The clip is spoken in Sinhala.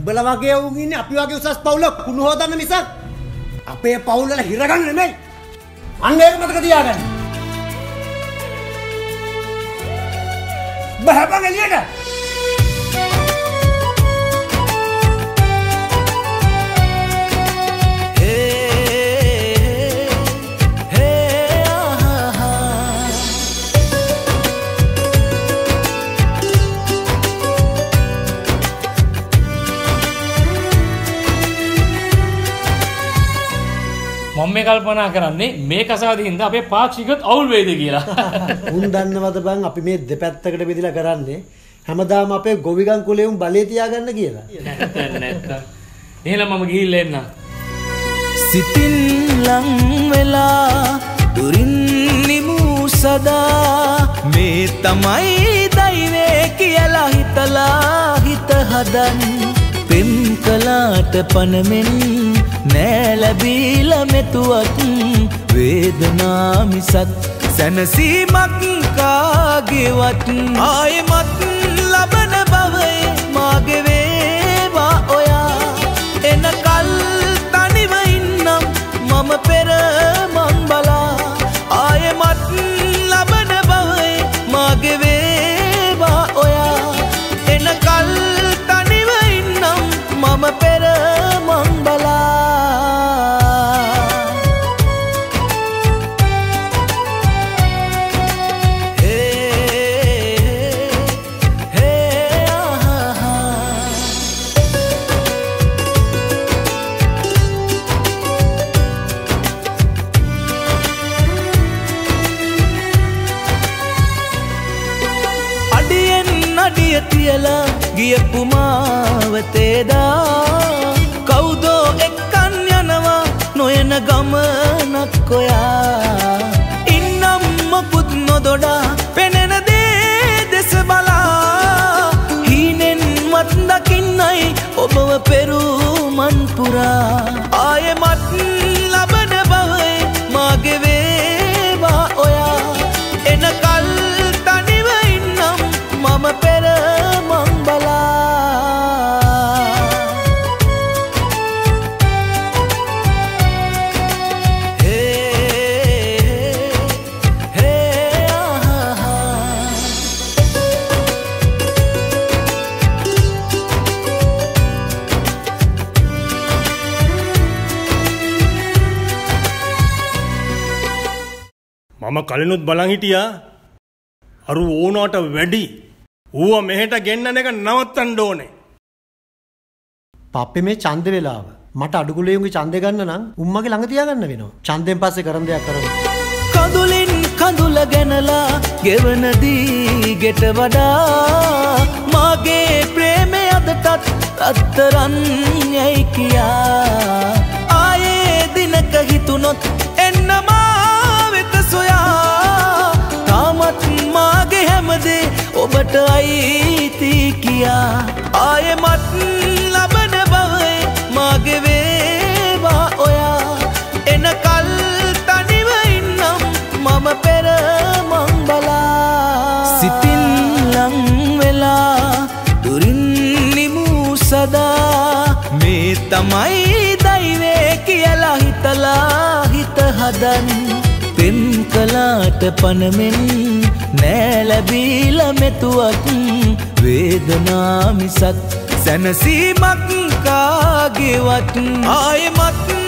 උඹලා වගේ වුන් ඉන්නේ අපි වගේ උසස් පවුල කුණු හොදන්න මිසක් අපේ පවුල් වල හිරගන්න නෙමෙයි. අන්න ඒක මතක තියාගන්න. බහපන් එළියට. මම මේ කල්පනා කරන්නේ මේ කසාදින්ද අපේ පාක්ෂිකත් අවුල් වේද කියලා. උන් දන්නවද බං අපි මේ දෙපැත්තකට බෙදලා කරන්නේ හැමදාම අපේ ගොවිගන් කුලේ උන් බලේ තියාගන්න කියලා. නැත්තම්. එහෙනම් මම ගිහිල්ලා එන්නම්. සිතින් ලං වෙලා දුරින් නිමු සදා මේ තමයි දෛවේ කියලා හිතලා හිත හදන් පෙම් කලාට පනමෙන් නෑ ලැබීලා මෙතුවත් වේදනා මිසක් සැනසීමක් කාගේවත් ආයෙමත් ලබන බවයි මාගේ වේවා ඔයා එනකල් තනිව ඉන්නම් මම පෙර මං බලා ආයෙමත් ලබන බවයි මාගේ වේවා ඔයා එනකල් තනිව ඉන්නම් මම පෙර මං බලා තියලා ගියපු මාවතේදා කවුදෝ එක්කන් යනවා නොයන ගමනක් ඔයා ඉන්නම් මොකුත් නොදොඩා පෙනෙන දේ දෙස බලා හීනෙන් මත් දකින්නයි ඔබව පෙරුමන් පුරා ආයෙමත් ලබන බවයි මාගේ වේවා ඔයා එනකල් තනිව ඉන්නම් මම පෙර මං බලා මම කලිනුත් බලන් හිටියා අරු ඕනට වැඩි ඌව මෙහෙට ගෙන්නන එක නවත්තන්න ඕනේ. පප්පේ මේ ඡන්ද වෙලාව. මට අඩුකුලියුන්ගේ ඡන්දේ ගන්න නම් උම්මගේ ළඟ තියාගන්න වෙනවා. ඡන්දෙන් පස්සේ කරන දෙයක් කරමු. කඳුලින් කඳුල ගැනලා ගෙවන දීගෙට වඩා මාගේ ප්‍රේමය අදටත් අත්තරන් යයි කියා ආයේ දිනක හිතුනොත් එන්න මා වෙත සොයා තාමත් මාගේ හැමදේ ඔබට අයිති කියා ආයෙමත් ලබන බවයි මාගේ වේවා ඔයා එනකල් තනිව ඉන්නම් මම පෙර මං බලා සිතින් ලං වෙලා දුරින් නිමු සදා මේ තමයි දෛවේ කියලා හිතලා හිත හදන් පෙම් කලාට පනමෙන් නෑ ලැබීලා මෙතුවත් වේදනා මිසක් සැනසීමක් කාගේවත් ආයෙමත්